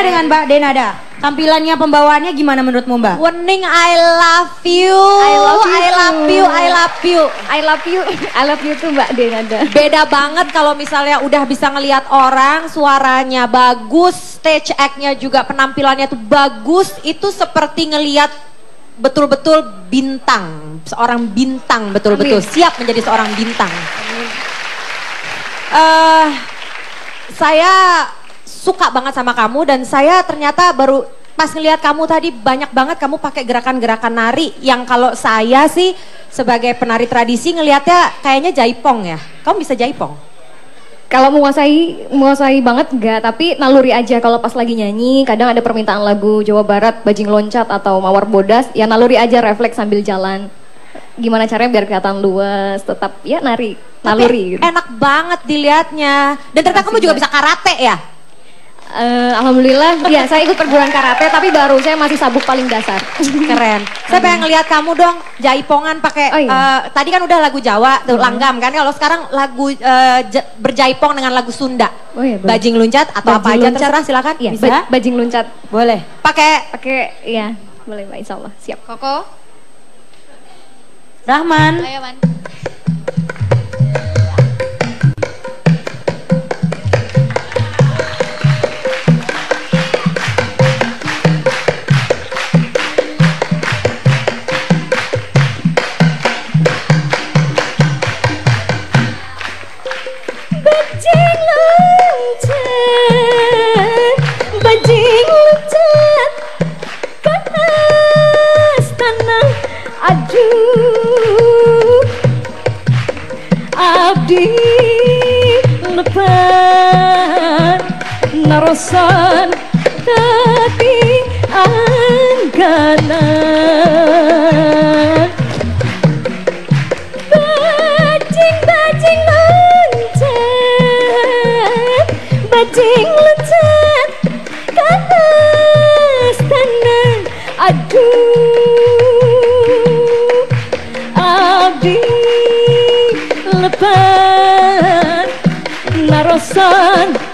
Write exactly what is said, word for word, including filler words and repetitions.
Dengan Mbak Denada, tampilannya pembawaannya gimana menurutmu Mbak? Wening I love you, I love you, I love you, I love you, I love you, I love you tuh Mbak Denada. Beda banget kalau misalnya udah bisa ngelihat orang, suaranya bagus, stage act-nya juga penampilannya tuh bagus, itu seperti ngelihat betul-betul bintang, seorang bintang betul-betul siap menjadi seorang bintang. Uh, saya suka banget sama kamu dan saya ternyata baru pas ngelihat kamu tadi banyak banget kamu pakai gerakan-gerakan nari yang kalau saya sih sebagai penari tradisi ngelihatnya kayaknya jaipong ya. Kamu bisa jaipong? Kalau menguasai menguasai banget enggak, tapi naluri aja. Kalau pas lagi nyanyi kadang ada permintaan lagu Jawa Barat, Bajing Loncat atau Mawar Bodas, ya naluri aja, refleks sambil jalan. Gimana caranya biar kelihatan luas, tetap ya nari, naluri. Tapi enak banget dilihatnya. Dan ternyata kamu juga bisa karate ya? Uh, Alhamdulillah, ya saya ikut perguruan karate tapi baru saya masih sabuk paling dasar. Keren. Saya pengen ngelihat kamu dong jaipongan pakai. Oh, iya. uh, tadi kan udah lagu Jawa tuh, hmm. langgam kan. Kalau sekarang lagu uh, berjaipong dengan lagu Sunda. Oh, iya, Bajing Luncat atau Bajing apa aja luncat. Terserah silakan. Ya, bisa. Ba Bajing Luncat. Boleh. Pakai pakai ya, boleh Mbak, insya Allah. Siap. Koko. Rahman. Ayo, Man. Bajing loncat, bajing loncat ke atas tanah, aduh abdi lepas narosan tapi angganan. Bajing-bajing loncat, bajing loncat ke atas tanah, aduh abdi lepas narosan